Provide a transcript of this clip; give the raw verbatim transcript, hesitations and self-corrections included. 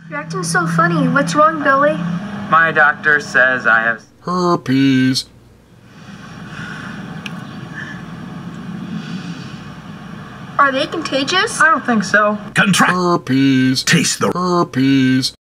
You're acting so funny. What's wrong, Billy? My doctor says I have herpes. Are they contagious? I don't think so. Contract Herpes. taste the Herpes.